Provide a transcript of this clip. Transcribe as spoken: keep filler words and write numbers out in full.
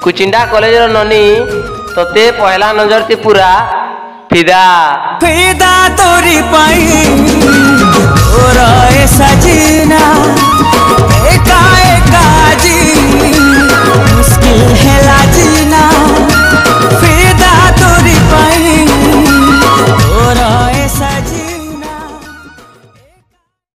Kuchinda college रो ननी तोते पहला नजर ते पूरा फिदा फिदा तोरी पाई और ए सजना